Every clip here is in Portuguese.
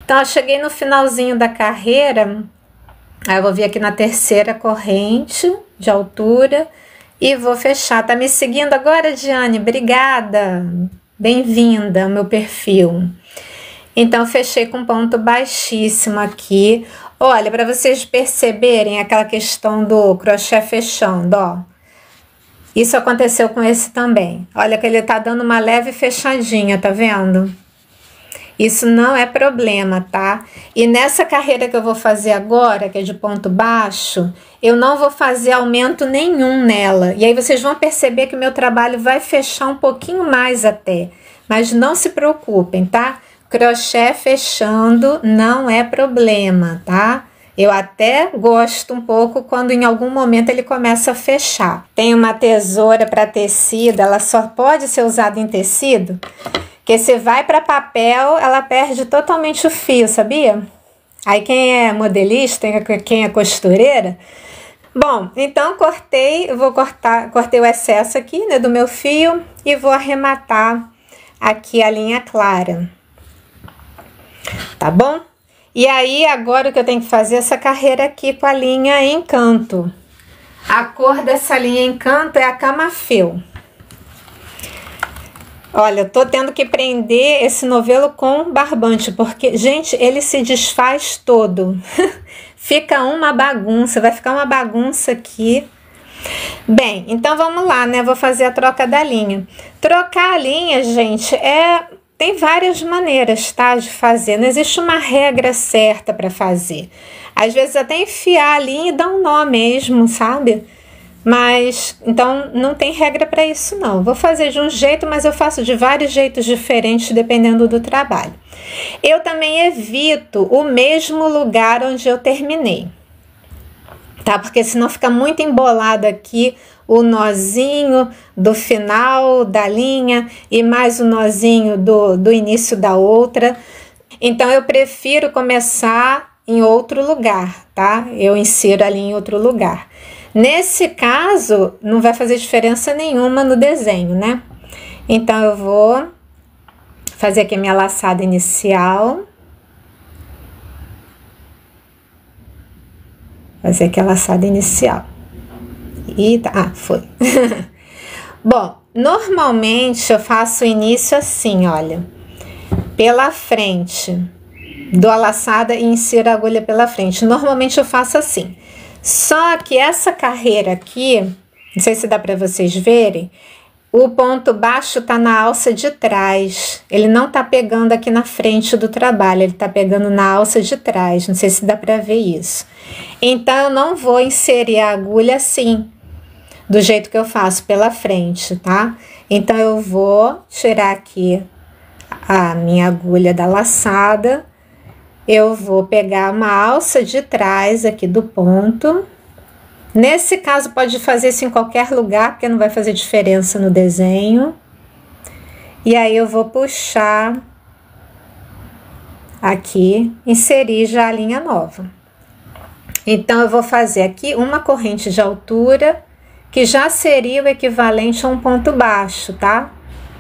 Então, eu cheguei no finalzinho da carreira, aí eu vou vir aqui na terceira corrente de altura e vou fechar. Tá me seguindo agora, Diane? Obrigada! Bem-vinda ao meu perfil. Então, fechei com ponto baixíssimo aqui. Olha, para vocês perceberem aquela questão do crochê fechando, ó. Isso aconteceu com esse também. Olha que ele tá dando uma leve fechadinha, tá vendo? Isso não é problema, tá? E nessa carreira que eu vou fazer agora, que é de ponto baixo, eu não vou fazer aumento nenhum nela. E aí vocês vão perceber que o meu trabalho vai fechar um pouquinho mais até. Mas não se preocupem, tá? Crochê fechando não é problema, tá? Eu até gosto um pouco quando em algum momento ele começa a fechar. Tem uma tesoura para tecido, ela só pode ser usada em tecido, porque se vai para papel, ela perde totalmente o fio, sabia? Aí quem é modelista, quem é costureira... Bom, então cortei o excesso aqui, né, do meu fio e vou arrematar aqui a linha clara. Tá bom? E aí, agora o que eu tenho que fazer é essa carreira aqui com a linha Encanto. A cor dessa linha Encanto é a Camafeu. Olha, eu tô tendo que prender esse novelo com barbante, porque, gente, ele se desfaz todo. Fica uma bagunça, vai ficar uma bagunça aqui. Bem, então vamos lá, né? Vou fazer a troca da linha. Trocar a linha, gente, tem várias maneiras, tá, de fazer. Não existe uma regra certa para fazer. Às vezes até enfiar a linha e dar um nó mesmo, sabe? Mas, então, não tem regra para isso, não. Vou fazer de um jeito, mas eu faço de vários jeitos diferentes, dependendo do trabalho. Eu também evito o mesmo lugar onde eu terminei, tá? Porque senão fica muito embolado aqui o nozinho do final da linha e mais o nozinho do início da outra. Então, eu prefiro começar em outro lugar, tá? Eu insiro ali em outro lugar. Nesse caso, não vai fazer diferença nenhuma no desenho, né? Então, eu vou fazer aqui a minha laçada inicial. Fazer aqui a laçada inicial. E tá, foi. Bom, normalmente eu faço o início assim, olha. Pela frente. Dou a laçada e insiro a agulha pela frente. Normalmente eu faço assim. Só que essa carreira aqui, não sei se dá para vocês verem, o ponto baixo tá na alça de trás. Ele não tá pegando aqui na frente do trabalho, ele tá pegando na alça de trás. Não sei se dá para ver isso. Então, eu não vou inserir a agulha assim, do jeito que eu faço pela frente, tá? Então, eu vou tirar aqui a minha agulha da laçada. Eu vou pegar uma alça de trás aqui do ponto. Nesse caso, pode fazer isso em qualquer lugar, porque não vai fazer diferença no desenho. E aí, eu vou puxar aqui, inserir já a linha nova. Então, eu vou fazer aqui uma corrente de altura, que já seria o equivalente a um ponto baixo, tá?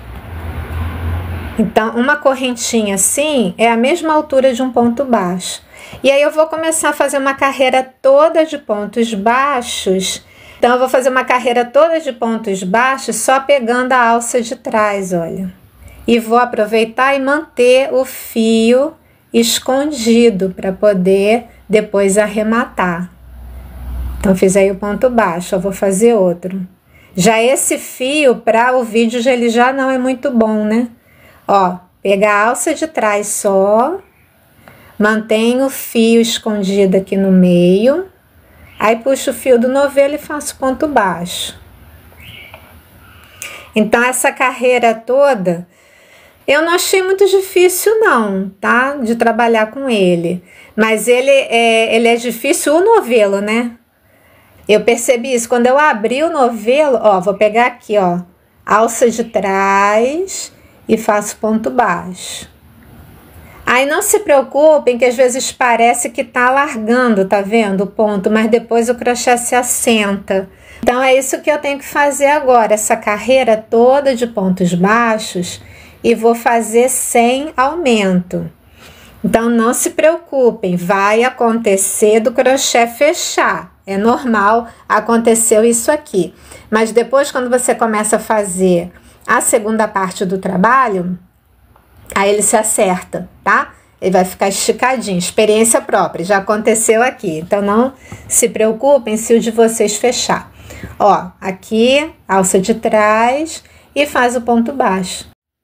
Então, uma correntinha assim é a mesma altura de um ponto baixo. E aí eu vou começar a fazer uma carreira toda de pontos baixos. Então, eu vou fazer uma carreira toda de pontos baixos só pegando a alça de trás, olha. E vou aproveitar e manter o fio escondido para poder depois arrematar. Então, fiz aí o ponto baixo, eu vou fazer outro. Já esse fio, para o vídeo, ele já não é muito bom, né? Ó, pegar a alça de trás só, mantenho o fio escondido aqui no meio, aí puxo o fio do novelo e faço ponto baixo. Então, essa carreira toda, eu não achei muito difícil não, tá? De trabalhar com ele. Mas ele é difícil o novelo, né? Eu percebi isso, quando eu abri o novelo, ó, vou pegar aqui, ó, alça de trás e faço ponto baixo. Aí não se preocupem que às vezes parece que tá largando, tá vendo o ponto, mas depois o crochê se assenta. Então é isso que eu tenho que fazer agora, essa carreira toda de pontos baixos, e vou fazer sem aumento. Então, não se preocupem, vai acontecer do crochê fechar. É normal, aconteceu isso aqui. Mas depois, quando você começa a fazer a segunda parte do trabalho, aí ele se acerta, tá? Ele vai ficar esticadinho, experiência própria, já aconteceu aqui. Então, não se preocupem se o de vocês fechar. Ó, aqui, alça de trás e faz o ponto baixo.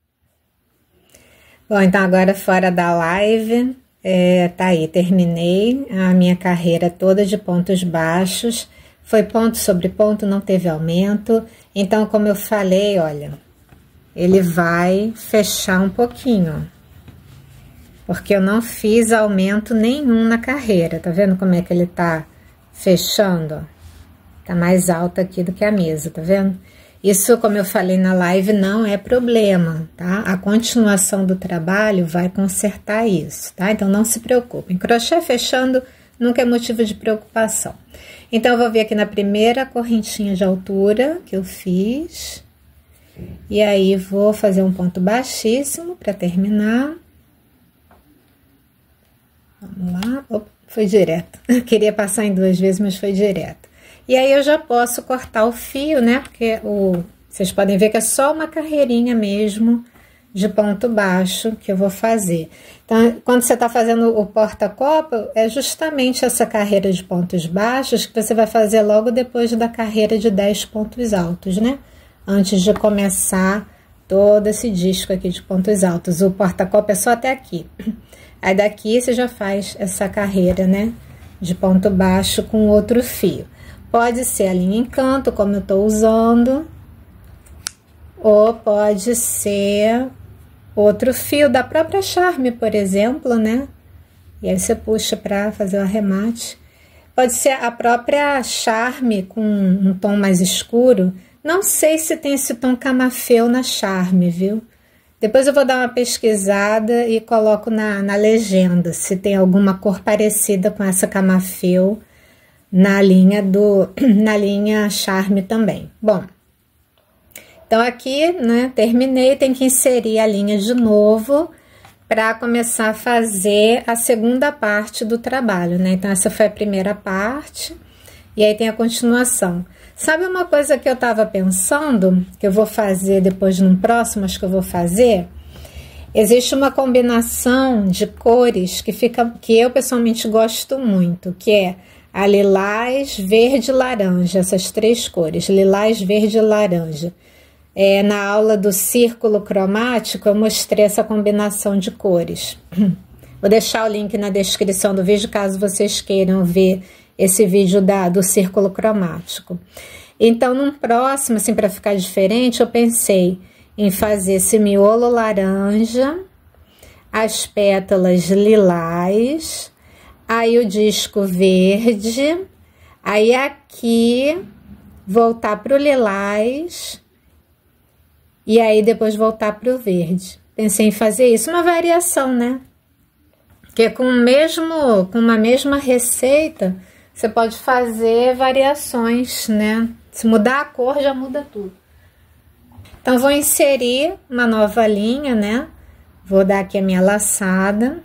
Bom, então agora fora da live, tá aí, terminei a minha carreira toda de pontos baixos, foi ponto sobre ponto, não teve aumento, então como eu falei, olha, ele vai fechar um pouquinho, porque eu não fiz aumento nenhum na carreira, tá vendo como é que ele tá fechando? Tá mais alto aqui do que a mesa, tá vendo? Isso, como eu falei na live, não é problema, tá? A continuação do trabalho vai consertar isso, tá? Então, não se preocupem. Crochê fechando nunca é motivo de preocupação. Então, eu vou vir aqui na primeira correntinha de altura que eu fiz. E aí, vou fazer um ponto baixíssimo para terminar. Vamos lá. Opa, foi direto. Queria passar em 2 vezes, mas foi direto. E aí, eu já posso cortar o fio, né? Porque vocês podem ver que é só uma carreirinha mesmo de ponto baixo que eu vou fazer. Então, quando você tá fazendo o porta-copo, é justamente essa carreira de pontos baixos que você vai fazer logo depois da carreira de 10 pontos altos, né? Antes de começar todo esse disco aqui de pontos altos. O porta-copo é só até aqui. Aí, daqui você já faz essa carreira, né? De ponto baixo com outro fio. Pode ser a linha Encanto, como eu tô usando, ou pode ser outro fio da própria Charme, por exemplo, né? E aí você puxa para fazer o arremate. Pode ser a própria Charme com um tom mais escuro. Não sei se tem esse tom camafeu na Charme, viu? Depois eu vou dar uma pesquisada e coloco na legenda se tem alguma cor parecida com essa camafeu na linha Charme também. Bom, então aqui, né, terminei, tem que inserir a linha de novo para começar a fazer a segunda parte do trabalho, né? Então, essa foi a primeira parte, e aí tem a continuação. Sabe uma coisa que eu tava pensando, que eu vou fazer depois num próximo, acho que eu vou fazer? Existe uma combinação de cores que eu pessoalmente gosto muito, que é a lilás, verde e laranja, essas 3 cores, lilás, verde e laranja. Na aula do círculo cromático, eu mostrei essa combinação de cores. Vou deixar o link na descrição do vídeo, caso vocês queiram ver esse vídeo do círculo cromático. Então, num próximo, assim, para ficar diferente, eu pensei em fazer esse miolo laranja, as pétalas lilás, aí o disco verde, aí aqui voltar pro lilás e aí depois voltar pro verde. Pensei em fazer isso, uma variação, né? Porque com uma mesma receita, você pode fazer variações, né? Se mudar a cor, já muda tudo. Então, vou inserir uma nova linha, né? Vou dar aqui a minha laçada.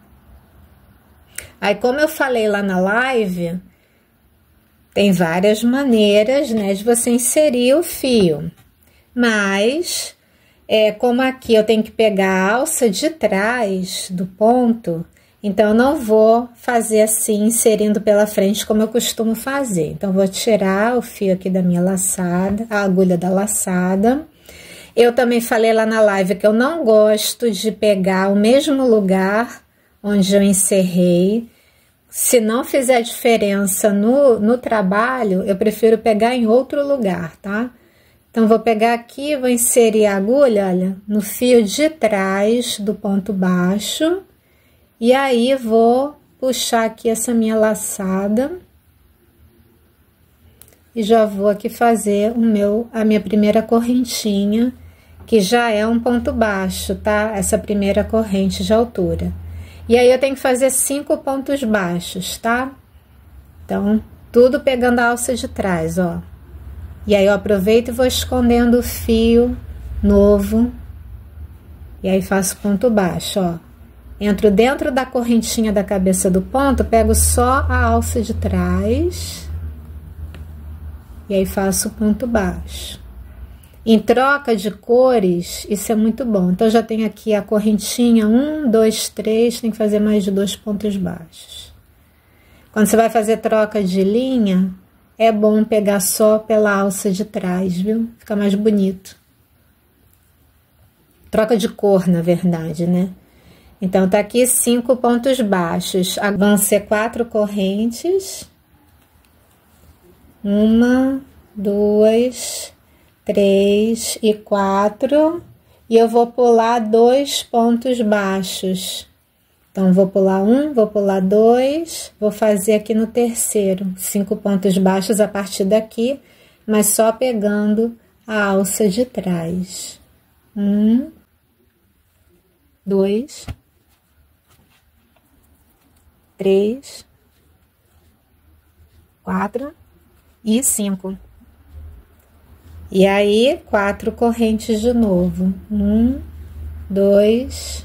Aí, como eu falei lá na live, tem várias maneiras, né, de você inserir o fio. Mas, como aqui eu tenho que pegar a alça de trás do ponto, então eu não vou fazer assim, inserindo pela frente, como eu costumo fazer. Então, vou tirar o fio aqui da minha laçada, a agulha da laçada. Eu também falei lá na live que eu não gosto de pegar o mesmo lugar onde eu encerrei. Se não fizer diferença no trabalho, eu prefiro pegar em outro lugar, tá? Então, vou pegar aqui, vou inserir a agulha, olha, no fio de trás do ponto baixo. E aí, vou puxar aqui essa minha laçada. E já vou aqui fazer a minha primeira correntinha, que já é um ponto baixo, tá? Essa primeira corrente de altura. E aí, eu tenho que fazer 5 pontos baixos, tá? Então, tudo pegando a alça de trás, ó. E aí, eu aproveito e vou escondendo o fio novo. E aí, faço ponto baixo, ó. entro dentro da correntinha da cabeça do ponto, pego só a alça de trás e aí faço o ponto baixo. Em troca de cores, isso é muito bom. Então, já tenho aqui a correntinha 1, 2, 3, tem que fazer mais de 2 pontos baixos. Quando você vai fazer troca de linha, é bom pegar só pela alça de trás, viu? Fica mais bonito. Troca de cor, na verdade, né? Então, tá aqui 5 pontos baixos. Vão ser 4 correntes. 1, 2, 3 e 4. E eu vou pular 2 pontos baixos. Então, vou pular 1, vou pular 2, vou fazer aqui no terceiro 5 pontos baixos a partir daqui, mas só pegando a alça de trás. 1, 2, 3, 4 e 5. E aí, 4 correntes de novo. 1, 2,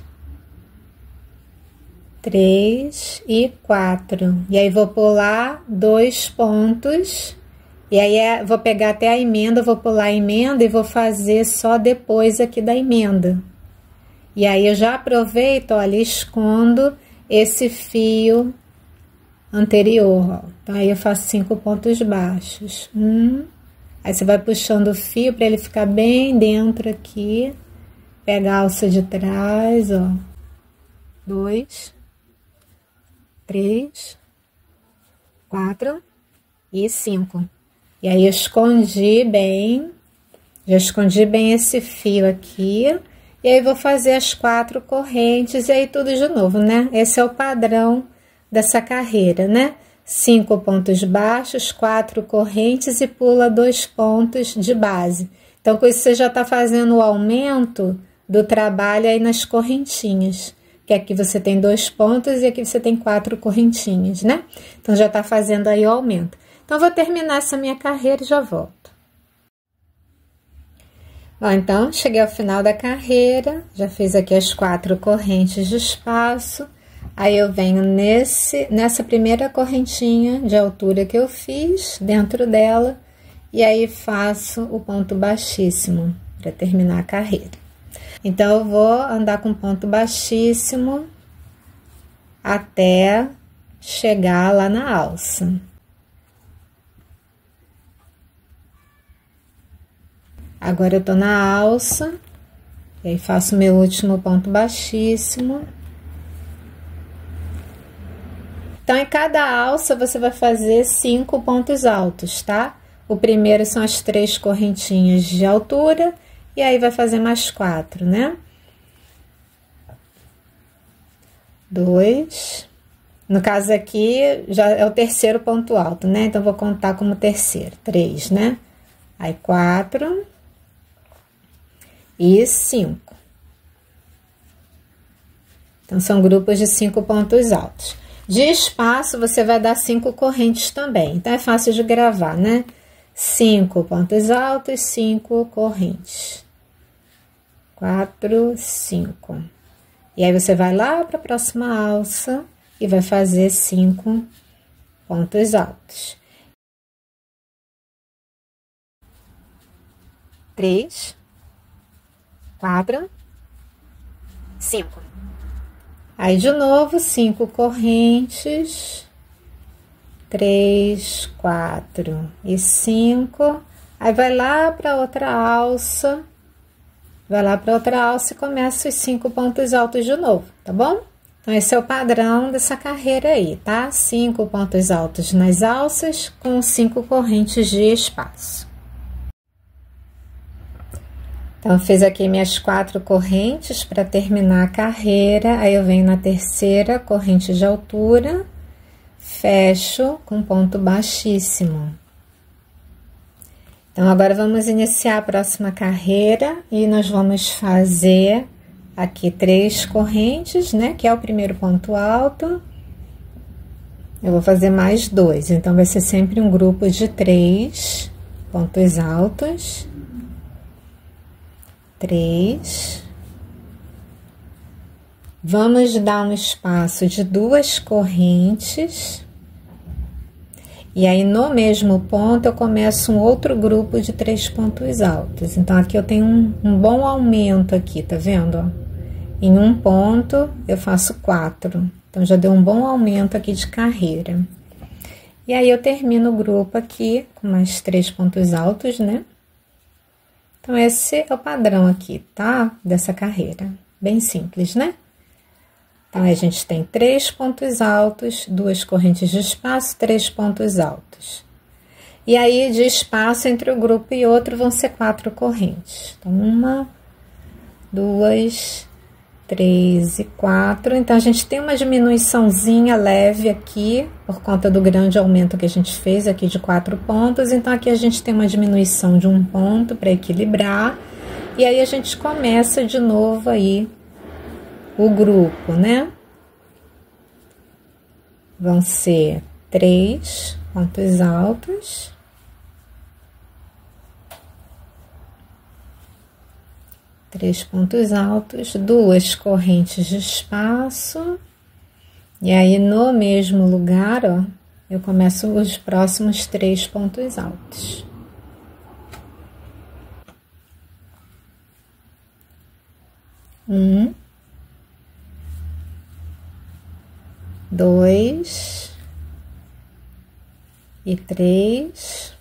3 e 4. E aí, vou pular 2 pontos. E aí, vou pegar até a emenda, vou pular a emenda e vou fazer só depois aqui da emenda. E aí, eu já aproveito, olha, escondo esse fio anterior, ó. Então, aí eu faço 5 pontos baixos. Aí, você vai puxando o fio para ele ficar bem dentro aqui. Pega a alça de trás, ó. 2, 3, 4 e 5. E aí, eu escondi bem. Já escondi bem esse fio aqui. E aí, vou fazer as 4 correntes e aí tudo de novo, né? Esse é o padrão dessa carreira, né? 5 pontos baixos, 4 correntes e pula 2 pontos de base. Então, com isso, você já tá fazendo o aumento do trabalho aí nas correntinhas. Que aqui você tem 2 pontos e aqui você tem 4 correntinhas, né? Então, já tá fazendo aí o aumento. Então, vou terminar essa minha carreira e já volto. Bom, então, cheguei ao final da carreira, já fiz aqui as 4 correntes de espaço, aí eu venho nessa primeira correntinha de altura que eu fiz, dentro dela, e aí faço o ponto baixíssimo, para terminar a carreira. Então, eu vou andar com ponto baixíssimo até chegar lá na alça. Agora, eu tô na alça, e aí faço meu último ponto baixíssimo. Então, em cada alça, você vai fazer 5 pontos altos, tá? O primeiro são as 3 correntinhas de altura, e aí vai fazer mais 4, né? 2. No caso aqui, já é o terceiro ponto alto, né? Então, vou contar como terceiro. 3, né? Aí, 4. E 5. Então, são grupos de 5 pontos altos. De espaço, você vai dar 5 correntes também. Então, é fácil de gravar, né? 5 pontos altos, 5 correntes. 4, 5. E aí, você vai lá para a próxima alça e vai fazer 5 pontos altos. 3, 4, 5. Aí, de novo, 5 correntes, 3, 4 e 5. Aí, vai lá para outra alça, e começa os 5 pontos altos de novo, tá bom? Então, esse é o padrão dessa carreira aí, tá? 5 pontos altos nas alças com 5 correntes de espaço. Então, fiz aqui minhas 4 correntes para terminar a carreira. Aí, eu venho na terceira corrente de altura, fecho com ponto baixíssimo. Então, agora vamos iniciar a próxima carreira e nós vamos fazer aqui 3 correntes, né? Que é o primeiro ponto alto. Eu vou fazer mais 2, então vai ser sempre um grupo de 3 pontos altos. 3, Vamos dar um espaço de 2 correntes. E aí, no mesmo ponto, eu começo um outro grupo de 3 pontos altos. Então, aqui eu tenho um bom aumento aqui, tá vendo? Ó? Em um ponto, eu faço 4. Então, já deu um bom aumento aqui de carreira. E aí, eu termino o grupo aqui com mais 3 pontos altos, né? Então, esse é o padrão aqui, tá? Dessa carreira. Bem simples, né? Então, a gente tem 3 pontos altos, 2 correntes de espaço, 3 pontos altos. E aí, de espaço entre o grupo e outro, vão ser 4 correntes. Então, 1, 2, 3 e 4. Então, a gente tem uma diminuiçãozinha leve aqui, por conta do grande aumento que a gente fez aqui de 4 pontos. Então, aqui a gente tem uma diminuição de 1 ponto para equilibrar. E aí, a gente começa de novo aí o grupo, né? Vão ser 3 pontos altos. Três pontos altos, 2 correntes de espaço. E aí, no mesmo lugar, ó, eu começo os próximos 3 pontos altos. Um, 2 e 3.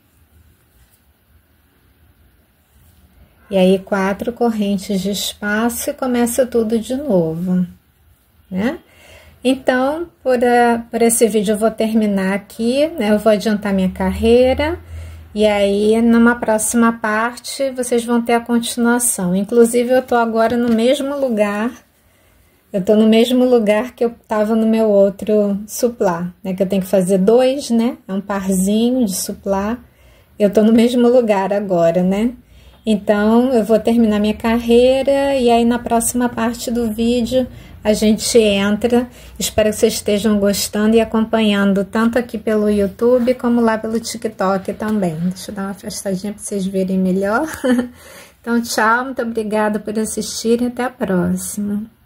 E aí, 4 correntes de espaço e começa tudo de novo, né? Então, por esse vídeo eu vou terminar aqui, né? Eu vou adiantar minha carreira. E aí, numa próxima parte, vocês vão ter a continuação. Inclusive, eu tô agora no mesmo lugar. Eu tô no mesmo lugar que eu tava no meu outro suplá, né? Que eu tenho que fazer 2, né? É um parzinho de suplá. Eu tô no mesmo lugar agora, né? Então, eu vou terminar minha carreira e aí na próxima parte do vídeo a gente entra. Espero que vocês estejam gostando e acompanhando tanto aqui pelo YouTube como lá pelo TikTok também. Deixa eu dar uma afastadinha para vocês verem melhor. Então, tchau, muito obrigada por assistirem e até a próxima.